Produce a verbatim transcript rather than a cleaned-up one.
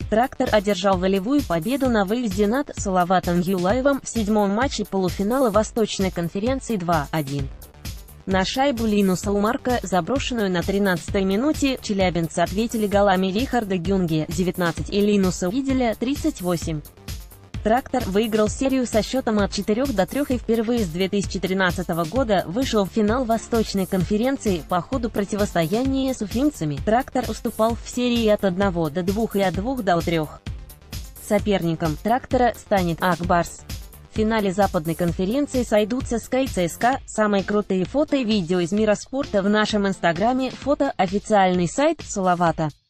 Трактор одержал волевую победу на выезде над Салаватом Юлаевым в седьмом матче полуфинала Восточной конференции два один. На шайбу Линуса Умарка, заброшенную на тринадцатой минуте, челябинцы ответили голами Рихарда Гюнге, девятнадцать, и Линуса Уиделя, тридцать восемь. Трактор выиграл серию со счетом от четырёх до трёх и впервые с две тысячи тринадцатого года вышел в финал Восточной конференции. По ходу противостояния с уфимцами Трактор уступал в серии от одного до двух и от двух до трёх. Соперником Трактора станет Ак Барс. В финале Западной конференции сойдутся Скай ЦСКА. Самые крутые фото и видео из мира спорта в нашем инстаграме. Фото — официальный сайт Салавата.